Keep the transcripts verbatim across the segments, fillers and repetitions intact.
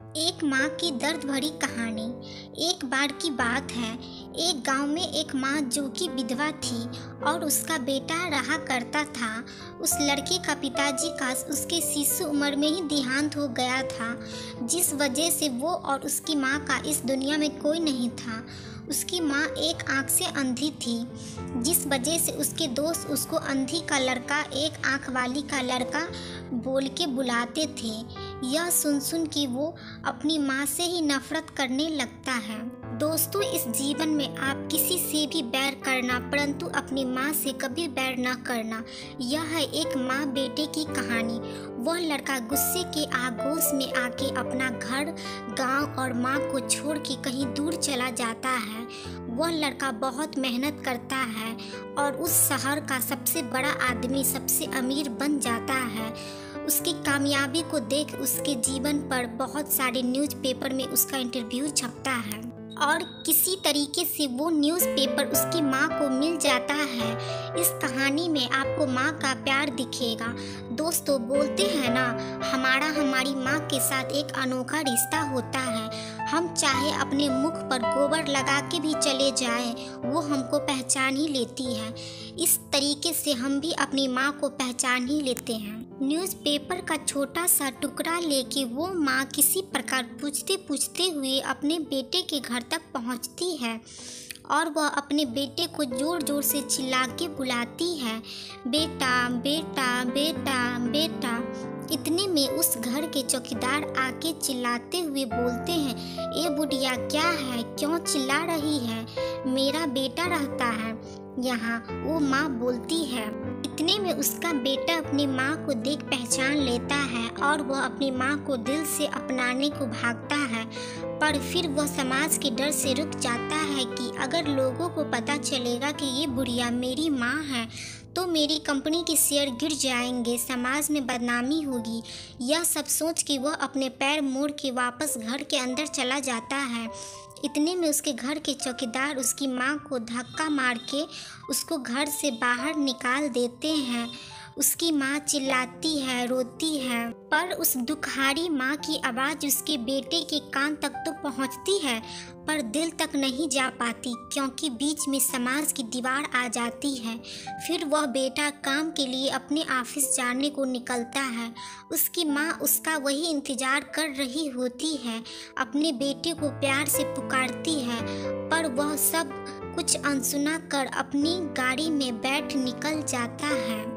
एक माँ की दर्द भरी कहानी। एक बार की बात है, एक गांव में एक माँ जो कि विधवा थी और उसका बेटा रहा करता था। उस लड़के का पिताजी का उसके शिशु उम्र में ही देहांत हो गया था, जिस वजह से वो और उसकी माँ का इस दुनिया में कोई नहीं था। उसकी माँ एक आंख से अंधी थी, जिस वजह से उसके दोस्त उसको अंधी का लड़का, एक आंख वाली का लड़का बोल के बुलाते थे। यह सुन सुन कि वो अपनी माँ से ही नफरत करने लगता है। दोस्तों, इस जीवन में आप किसी से भी बैर करना, परंतु अपनी माँ से कभी बैर न करना। यह है एक माँ बेटे की कहानी। वह लड़का गुस्से के आगोश में आके अपना घर, गांव और माँ को छोड़ के कहीं दूर चला जाता है। वह लड़का बहुत मेहनत करता है और उस शहर का सबसे बड़ा आदमी, सबसे अमीर बन जाता है। उसकी कामयाबी को देख उसके जीवन पर बहुत सारे न्यूज़पेपर में उसका इंटरव्यू छपता है और किसी तरीके से वो न्यूज़पेपर उसकी माँ को मिल जाता है। इस कहानी में आपको माँ का प्यार दिखेगा। दोस्तों, बोलते हैं ना, हमारा हमारी माँ के साथ एक अनोखा रिश्ता होता है। हम चाहे अपने मुख पर गोबर लगा के भी चले जाएं, वो हमको पहचान ही लेती है। इस तरीके से हम भी अपनी माँ को पहचान ही लेते हैं। न्यूज़पेपर का छोटा सा टुकड़ा लेके वो माँ किसी प्रकार पूछते पूछते हुए अपने बेटे के घर तक पहुँचती है और वह अपने बेटे को ज़ोर ज़ोर से चिल्ला के बुलाती है, बेटा बेटा बेटा बेटा। इतने में उस घर के चौकीदार आके चिल्लाते हुए बोलते हैं, ए बुढ़िया, क्या है, क्यों चिल्ला रही है? मेरा बेटा रहता है यहाँ, वो माँ बोलती है। इतने में उसका बेटा अपनी माँ को देख पहचान लेता है और वह अपनी माँ को दिल से अपनाने को भागता है, पर फिर वह समाज के डर से रुक जाता है कि अगर लोगों को पता चलेगा कि ये बुढ़िया मेरी माँ है तो मेरी कंपनी के शेयर गिर जाएंगे, समाज में बदनामी होगी। यह सब सोच के वह अपने पैर मोड़ के वापस घर के अंदर चला जाता है। इतने में उसके घर के चौकीदार उसकी माँ को धक्का मार के उसको घर से बाहर निकाल देते हैं। उसकी माँ चिल्लाती है, रोती है, पर उस दुखहारी माँ की आवाज़ उसके बेटे के कान तक तो पहुँचती है, पर दिल तक नहीं जा पाती, क्योंकि बीच में समाज की दीवार आ जाती है। फिर वह बेटा काम के लिए अपने ऑफिस जाने को निकलता है। उसकी माँ उसका वही इंतज़ार कर रही होती है, अपने बेटे को प्यार से पुकारती है, पर वह सब कुछ अनसुना कर अपनी गाड़ी में बैठ निकल जाता है।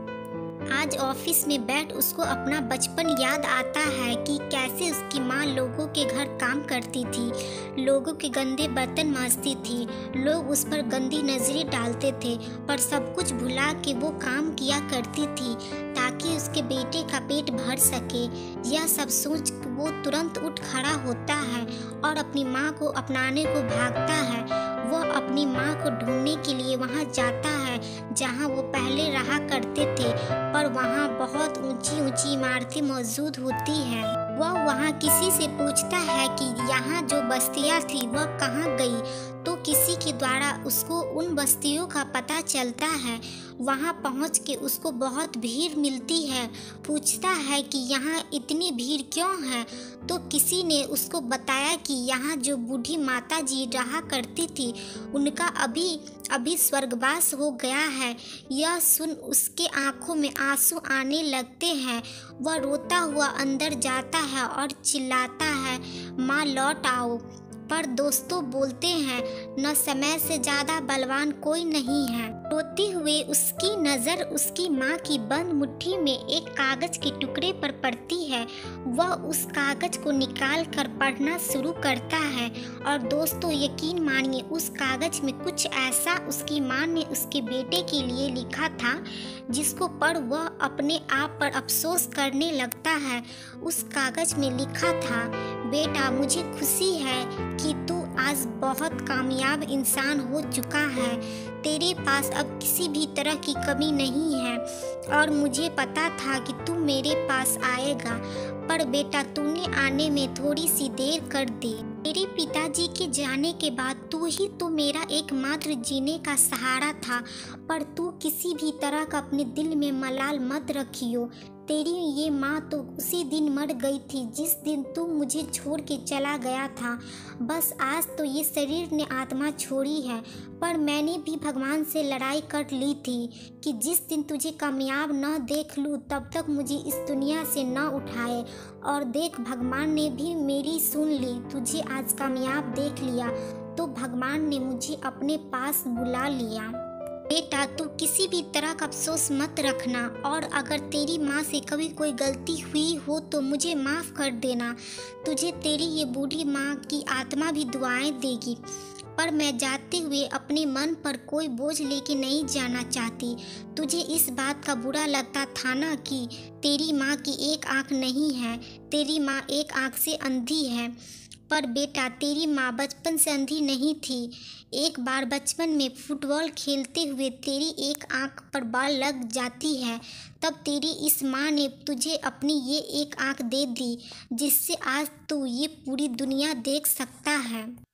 आज ऑफिस में बैठ उसको अपना बचपन याद आता है कि कैसे उसकी माँ लोगों के घर काम करती थी, लोगों के गंदे बर्तन मांजती थी, लोग उस पर गंदी नजरें डालते थे, पर सब कुछ भुला के वो काम किया करती थी ताकि उसके बेटे का पेट भर सके। यह सब सोच वो तुरंत उठ खड़ा होता है और अपनी माँ को अपनाने को भागता है। वह अपनी माँ को ढूंढने के लिए वहाँ जाता है जहाँ वो पहले रहा करते थे, पर वहाँ बहुत ऊंची ऊंची इमारतें मौजूद होती हैं। वह वहाँ किसी से पूछता है कि यहाँ जो बस्तियाँ थी वह कहाँ गई, तो किसी के द्वारा उसको उन बस्तियों का पता चलता है। वहाँ पहुँच के उसको बहुत भीड़ मिलती है। पूछता है कि यहाँ इतनी भीड़ क्यों है, तो किसी ने उसको बताया कि यहाँ जो बूढ़ी माता जी रहा करती थी उनका अभी अभी स्वर्गवास हो गया है। यह सुन उसके आंखों में आंसू आने लगते हैं। वह रोता हुआ अंदर जाता है और चिल्लाता है, माँ लौट आओ। पर दोस्तों, बोलते हैं न समय से ज़्यादा बलवान कोई नहीं है। रोते हुए उसकी नज़र उसकी माँ की बंद मुट्ठी में एक कागज़ के टुकड़े पर पड़ती है। वह उस कागज़ को निकाल कर पढ़ना शुरू करता है और दोस्तों, यकीन मानिए, उस कागज़ में कुछ ऐसा उसकी माँ ने उसके बेटे के लिए लिखा था जिसको पढ़ वह अपने आप पर अफसोस करने लगता है। उस कागज़ में लिखा था, बेटा, मुझे खुशी है कि तू आज बहुत कामयाब इंसान हो चुका है। तेरे पास अब किसी भी तरह की कमी नहीं है और मुझे पता था कि तू मेरे पास आएगा, पर बेटा तूने आने में थोड़ी सी देर कर दी। मेरे पिताजी के जाने के बाद तू ही तो मेरा एकमात्र जीने का सहारा था, पर तू किसी भी तरह का अपने दिल में मलाल मत रखियो। तेरी ये माँ तो उसी दिन मर गई थी जिस दिन तू मुझे छोड़ के चला गया था। बस आज तो ये शरीर ने आत्मा छोड़ी है, पर मैंने भी भगवान से लड़ाई कर ली थी कि जिस दिन तुझे कामयाब न देख लूँ तब तक मुझे इस दुनिया से न उठाए। और देख, भगवान ने भी मेरी सुन ली, तुझे आज कामयाब देख लिया तो भगवान ने मुझे अपने पास बुला लिया। बेटा, तू किसी भी तरह का अफसोस मत रखना, और अगर तेरी माँ से कभी कोई गलती हुई हो तो मुझे माफ़ कर देना। तुझे तेरी ये बूढ़ी माँ की आत्मा भी दुआएं देगी। पर मैं जाते हुए अपने मन पर कोई बोझ लेके नहीं जाना चाहती। तुझे इस बात का बुरा लगता था ना कि तेरी माँ की एक आँख नहीं है, तेरी माँ एक आँख से अंधी है। पर बेटा, तेरी माँ बचपन से अंधी नहीं थी। एक बार बचपन में फुटबॉल खेलते हुए तेरी एक आंख पर बाल लग जाती है, तब तेरी इस माँ ने तुझे अपनी ये एक आंख दे दी जिससे आज तू ये पूरी दुनिया देख सकता है।